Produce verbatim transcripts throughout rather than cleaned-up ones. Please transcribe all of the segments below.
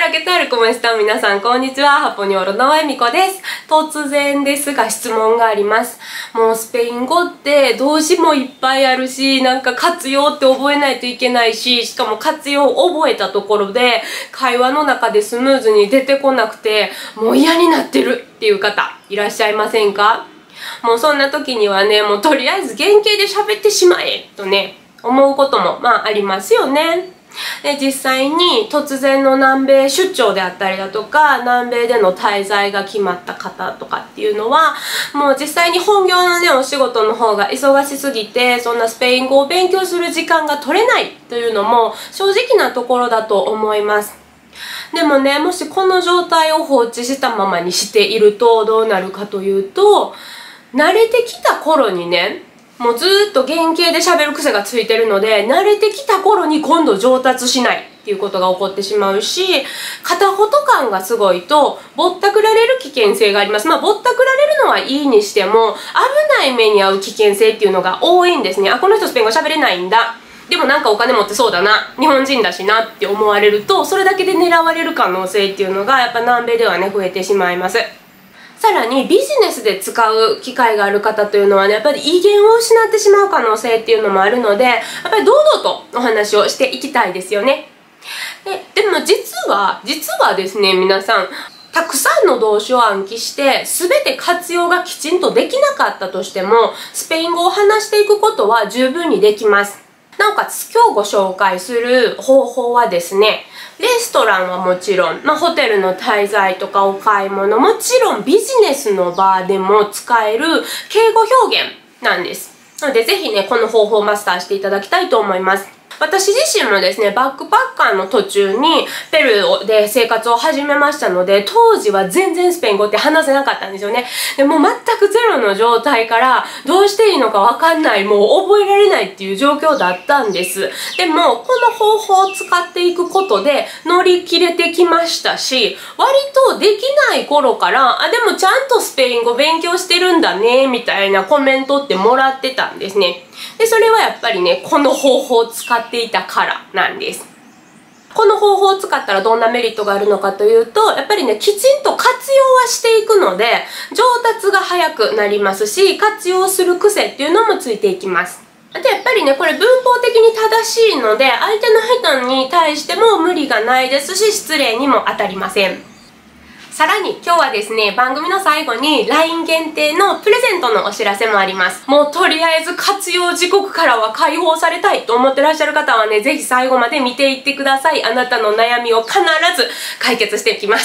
ラケタルコメスタ皆さんこんにちは。ハポニョロのえみこです。突然ですが質問があります。もうスペイン語って動詞もいっぱいあるし、なんか活用って覚えないといけないし、しかも活用を覚えたところで会話の中でスムーズに出てこなくてもう嫌になってるっていう方いらっしゃいませんか？もうそんな時にはね、もうとりあえず原型で喋ってしまえとね思うこともまあありますよね。で実際に突然の南米出張であったりだとか、南米での滞在が決まった方とかっていうのはもう実際に本業のねお仕事の方が忙しすぎて、そんなスペイン語を勉強する時間が取れないというのも正直なところだと思います。でもね、もしこの状態を放置したままにしているとどうなるかというと、慣れてきた頃にね、もうずーっと原型で喋る癖がついてるので、慣れてきた頃に今度上達しないっていうことが起こってしまうし、片言感がすごいとぼったくられる危険性があります。まあぼったくられるのはいいにしても危ない目に遭う危険性っていうのが多いんですね。あ、この人スペイン語喋れないんだ、でもなんかお金持ってそうだな、日本人だしなって思われると、それだけで狙われる可能性っていうのがやっぱ南米ではね増えてしまいます。さらにビジネスで使う機会がある方というのはね、やっぱり威厳を失ってしまう可能性っていうのもあるので、やっぱり堂々とお話をしていきたいですよね。で、でも実は実はですね、皆さんたくさんの動詞を暗記して全て活用がきちんとできなかったとしても、スペイン語を話していくことは十分にできます。なおかつ今日ご紹介する方法はですね、レストランはもちろん、まあ、ホテルの滞在とかお買い物、もちろんビジネスの場でも使える敬語表現なんです。なのでぜひね、この方法をマスターしていただきたいと思います。私自身もですね、バックパッカーの途中にペルーで生活を始めましたので、当時は全然スペイン語って話せなかったんですよね。でもう全くゼロの状態からどうしていいのかわかんない、もう覚えられないっていう状況だったんです。でもこの方法を使っていくことで乗り切れてきましたし、割とできない頃からあでもちゃんとスペイン語勉強してるんだねみたいなコメントってもらってたんですね。でそれはやっぱりね、この方法を使っていたからなんです。この方法を使ったらどんなメリットがあるのかというと、やっぱりね、きちんと活用はしていくので上達が早くなりますし、活用する癖っていうのもついていきます。でやっぱりね、これ文法的に正しいので相手の人に対しても無理がないですし、失礼にも当たりません。さらに今日はですね、番組の最後に ライン 限定のプレゼントのお知らせもあります。もうとりあえず活用時刻からは解放されたいと思ってらっしゃる方はね、ぜひ最後まで見ていってください。あなたの悩みを必ず解決していきます。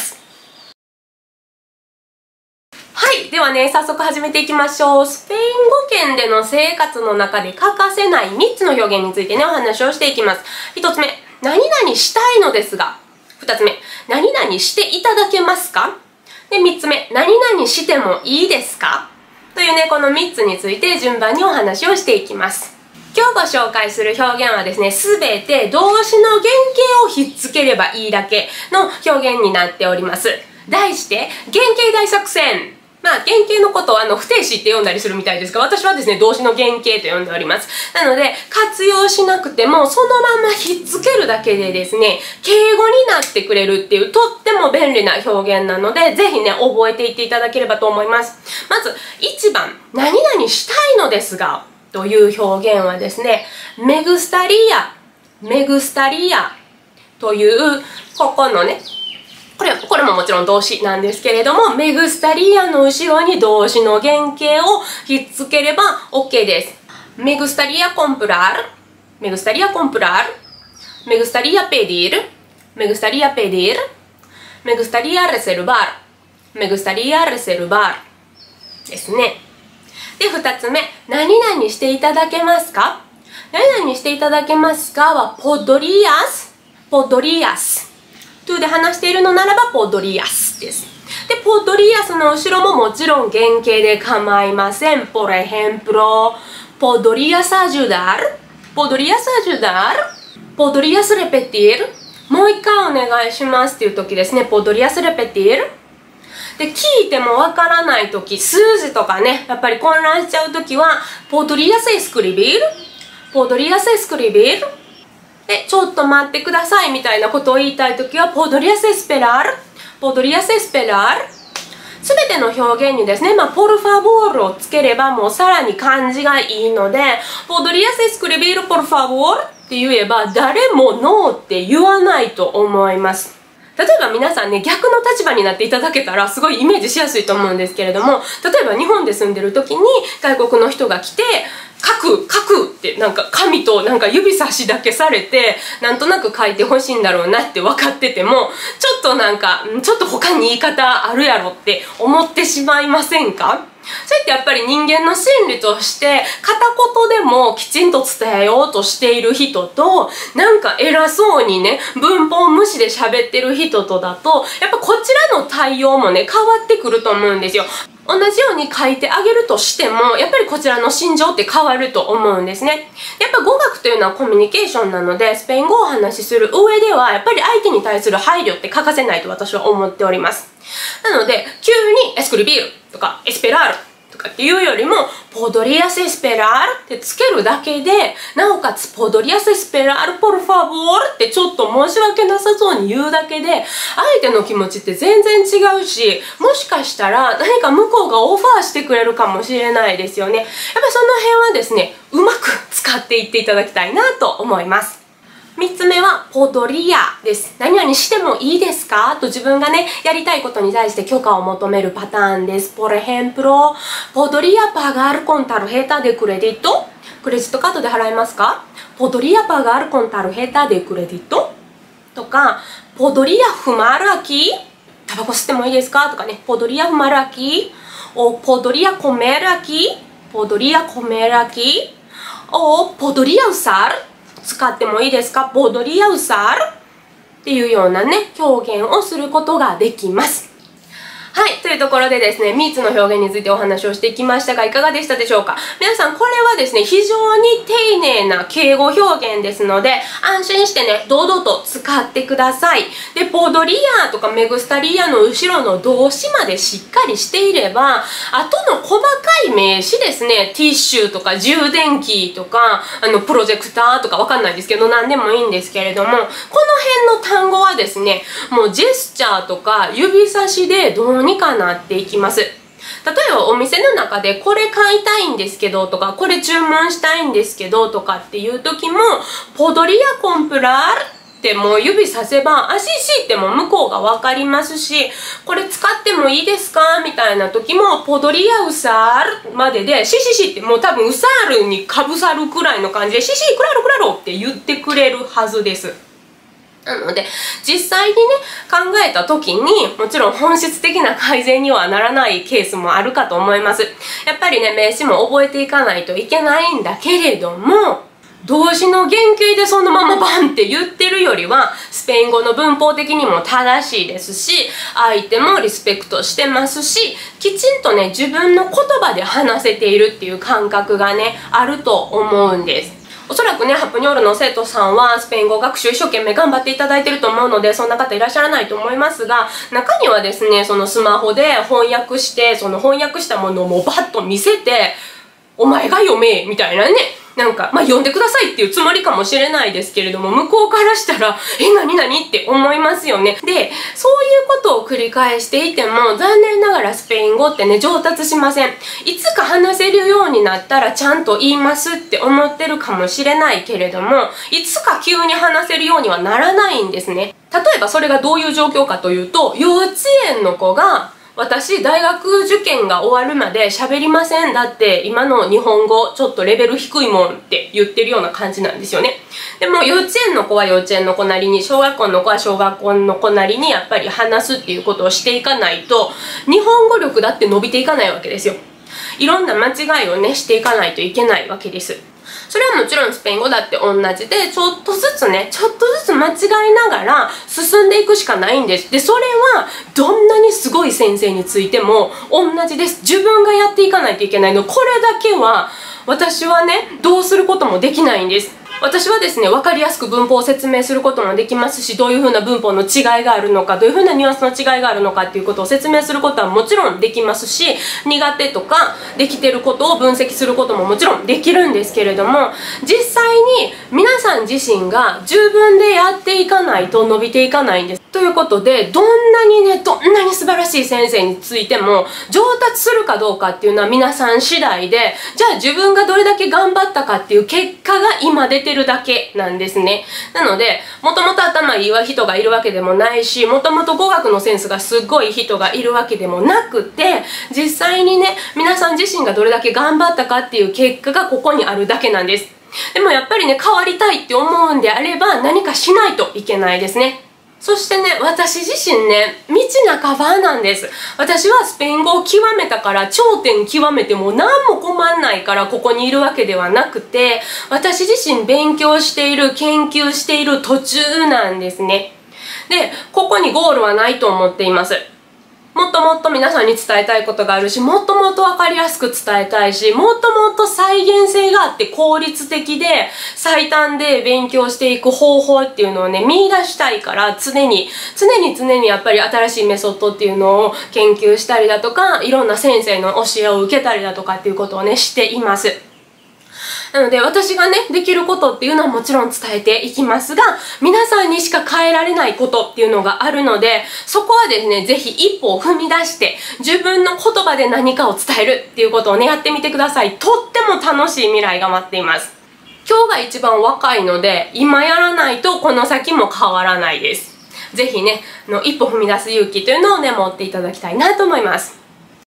はい、ではね、早速始めていきましょう。スペイン語圏での生活の中で欠かせないみっつの表現についてね、お話をしていきます。ひとつめ、何々したいのですが。ふたつめ、何々していただけますか？で、みっつめ、何々してもいいですか？というね、このみっつについて順番にお話をしていきます。今日ご紹介する表現はですね、すべて動詞の原型をひっつければいいだけの表現になっております。題して、原型大作戦。まあ、原型のことをあの不定詞って読んだりするみたいですが、私はですね、動詞の原型と呼んでおります。なので、活用しなくても、そのままひっつけるだけでですね、敬語になってくれるっていう、とっても便利な表現なので、ぜひね、覚えていっていただければと思います。まず、いちばん、何々したいのですが、という表現はですね、メグスタリア、メグスタリアという、ここのね、これ、これももちろん動詞なんですけれども、メグスタリアの後ろに動詞の原型をひっつければ OK です。メグスタリアコンプラール、メグスタリアコンプラール、メグスタリアペディール、メグスタリアペディール、メグスタリアレセルバール、メグスタリアレセルバールですね。で、ふたつめ、何々していただけますか？何々していただけますかは、ポドリアス、ポドリアス。トゥで話しているのならばポドリアスです。で、ポドリアスの後ろももちろん原型で構いません。por ejemplo, podrías ayudar, podrías ayudar, podrías repetir。もう一回お願いしますっていう時ですね。podrías repetir。で、聞いてもわからない時、数字とかね、やっぱり混乱しちゃう時は、podrías escribir, podrías escribir。 で、ちょっと待ってくださいみたいなことを言いたいときは、podrías esperar、podrías esperar。すべての表現にですね、まあ、por favor をつければもうさらに感じがいいので、podrías escribir por favor って言えば、誰もノーって言わないと思います。例えば皆さんね、逆の立場になっていただけたらすごいイメージしやすいと思うんですけれども、例えば日本で住んでる時に外国の人が来て、書く書くってなんか紙となんか指差しだけされてなんとなく書いてほしいんだろうなって分かってても、ちょっとなんかちょっと他に言い方あるやろって思ってしまいませんか？それってやっぱり人間の心理として片言でもきちんと伝えようとしている人と、なんか偉そうにね文法無視で喋ってる人とだと、やっぱこちらの対応もね変わってくると思うんですよ。同じように書いてあげるとしても、やっぱりこちらの心情って変わると思うんですね。やっぱ語学というのはコミュニケーションなので、スペイン語をお話しする上ではやっぱり相手に対する配慮って欠かせないと私は思っております。なので急にエスクリビールとかエスペラールとかっていうよりも、podrías esperar ってつけるだけで、なおかつ podrías esperar por favor ってちょっと申し訳なさそうに言うだけで、相手の気持ちって全然違うし、もしかしたら何か向こうがオファーしてくれるかもしれないですよね。やっぱりその辺はですね、うまく使っていっていただきたいなと思います。みっつめはポドリアです。何々してもいいですかと自分がね、やりたいことに対して許可を求めるパターンです。Por ejemplo, ¿podría pagar con tarjeta de crédito? クレジットカードで払えますか？ ¿Podría pagar con tarjeta de crédito? とか、¿Podría fumar aquí? タバコ吸ってもいいですかとかね、¿Podría fumar aquí? ¿O podría comer aquí? ¿Podría comer aquí? ¿O podría usar?使ってもいいですか？ podría usar っていうようなね、表現をすることができます。はい。というところでですね、みっつの表現についてお話をしてきましたが、いかがでしたでしょうか？皆さん、これはですね、非常に丁寧な敬語表現ですので、安心してね、堂々と使ってください。で、ポドリアとかメグスタリアの後ろの動詞までしっかりしていれば、あとの細かい名詞ですね、ティッシュとか充電器とか、あの、プロジェクターとかわかんないですけど、何でもいいんですけれども、この辺の単語はですね、もうジェスチャーとか指差しでどうにかなっていきます。例えばお店の中でこれ買いたいんですけどとか、これ注文したいんですけどとかっていう時も、ポドリアコンプラールってもう指させば、足しっても向こうが分かりますし、これ使ってもいいですかみたいな時も、ポドリアウサールまでで、シシシってもう多分ウサールにかぶさるくらいの感じで、シシクラロクラロって言ってくれるはずです。なので、実際にね、考えた時に、もちろん本質的な改善にはならないケースもあるかと思います。やっぱりね、名詞も覚えていかないといけないんだけれども、動詞の原型でそのままバンって言ってるよりは、スペイン語の文法的にも正しいですし、相手もリスペクトしてますし、きちんとね、自分の言葉で話せているっていう感覚がね、あると思うんです。おそらくね、ハプニョールの生徒さんはスペイン語学習一生懸命頑張っていただいてると思うので、そんな方いらっしゃらないと思いますが、中にはですね、そのスマホで翻訳して、その翻訳したものをもうバッと見せて、お前が読めみたいなね、なんか、まあ、読んでくださいっていうつもりかもしれないですけれども、向こうからしたら、え、なになにって思いますよね。で、そういうことを繰り返していても、残念ながらスペイン語ってね、上達しません。いつか話せるようになったらちゃんと言いますって思ってるかもしれないけれども、いつか急に話せるようにはならないんですね。例えばそれがどういう状況かというと、幼稚園の子が、私、大学受験が終わるまで喋りません。だって、今の日本語、ちょっとレベル低いもんって言ってるような感じなんですよね。でも、幼稚園の子は幼稚園の子なりに、小学校の子は小学校の子なりに、やっぱり話すっていうことをしていかないと、日本語力だって伸びていかないわけですよ。いろんな間違いをね、していかないといけないわけです。それはもちろんスペイン語だって同じで、ちょっとずつね、ちょっとずつ間違いながら進んでいくしかないんです。で、それはどんなにすごい先生についても同じです。自分がやっていかないといけないの。これだけは私はね、どうすることもできないんです。 私はですね、分かりやすく文法を説明することもできますし、どういう風な文法の違いがあるのか、どういう風なニュアンスの違いがあるのかっていうことを説明することはもちろんできますし、苦手とかできてることを分析することももちろんできるんですけれども、実際に皆さん自身が自分でやっていかないと伸びていかないんです。ということで、どんなにね、どんなに素晴らしい先生についても上達するかどうかっていうのは皆さん次第で、じゃあ自分がどれだけ頑張ったかっていう結果が今出てるだけなんですね。なので、もともと頭いい人がいるわけでもないし、もともと語学のセンスがすっごい人がいるわけでもなくて、実際にね、皆さん自身がどれだけ頑張ったかっていう結果がここにあるだけなんです。でもやっぱりね、変わりたいって思うんであれば何かしないといけないですね。そしてね、私自身ね、道半ばなんです。私はスペイン語を極めたから、頂点極めても何も困んないからここにいるわけではなくて、私自身勉強している、研究している途中なんですね。で、ここにゴールはないと思っています。もっともっと皆さんに伝えたいことがあるし、もっともっと分かりやすく伝えたいし、もっともっと再現性があって効率的で最短で勉強していく方法っていうのをね、見出したいから、常に常に常にやっぱり新しいメソッドっていうのを研究したりだとか、いろんな先生の教えを受けたりだとかっていうことをね、しています。なので、私がね、できることっていうのはもちろん伝えていきますが、皆さんにしか変えられないことっていうのがあるので、そこはですね、ぜひ一歩を踏み出して、自分の言葉で何かを伝えるっていうことをね、やってみてください。とっても楽しい未来が待っています。今日が一番若いので、今やらないとこの先も変わらないです。ぜひね、の一歩踏み出す勇気というのをね、持っていただきたいなと思います。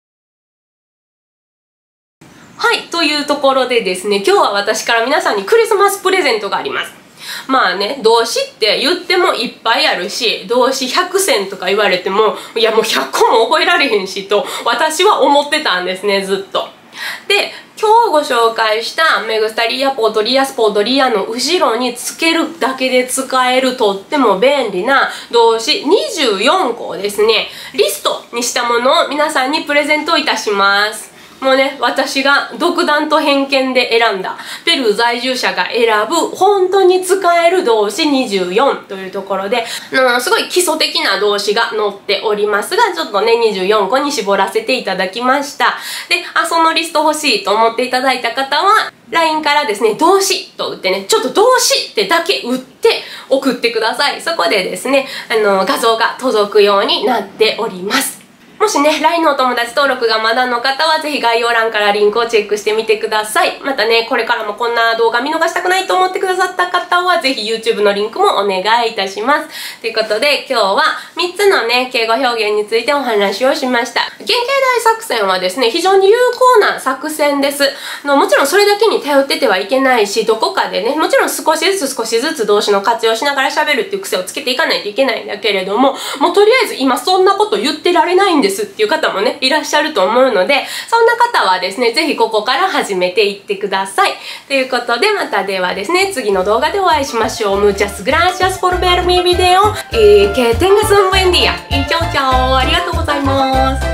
はい、というところでですね、今日は私から皆さんにクリスマスプレゼントがあります。まあね、動詞って言ってもいっぱいあるし、動詞ひゃくせんとか言われても、いやもうひゃっこも覚えられへんしと、私は思ってたんですね、ずっと。で、今日ご紹介したメグスタリアポートリアスポートリアの後ろにつけるだけで使えるとっても便利な動詞にじゅうよんこをですね、リストにしたものを皆さんにプレゼントいたします。もうね、私が独断と偏見で選んだ、ペルー在住者が選ぶ本当に使える動詞にじゅうよんというところで、うん、すごい基礎的な動詞が載っておりますが、ちょっとね、にじゅうよんこに絞らせていただきました。で、あ、そのリスト欲しいと思っていただいた方は、ライン からですね、動詞と打ってね、ちょっと動詞ってだけ打って送ってください。そこでですね、あの、画像が届くようになっております。もしね、ライン のお友達登録がまだの方は、ぜひ概要欄からリンクをチェックしてみてください。またね、これからもこんな動画見逃したくないと思ってくださった方は、ぜひ YouTube のリンクもお願いいたします。ということで、今日はみっつのね、敬語表現についてお話をしました。原型大作戦はですね、非常に有効な作戦です。のもちろんそれだけに頼っててはいけないし、どこかでね、もちろん少しずつ少しずつ動詞の活用しながら喋るっていう癖をつけていかないといけないんだけれども、もうとりあえず今そんなこと言ってられないんですっていう方もね、いらっしゃると思うので、そんな方はですね、ぜひここから始めていってください。ということで、またではですね、次の動画でお会いしましょう。Muchas gracias por ver mi video y que tengas un buen día. Y chao chao. ありがとうございます。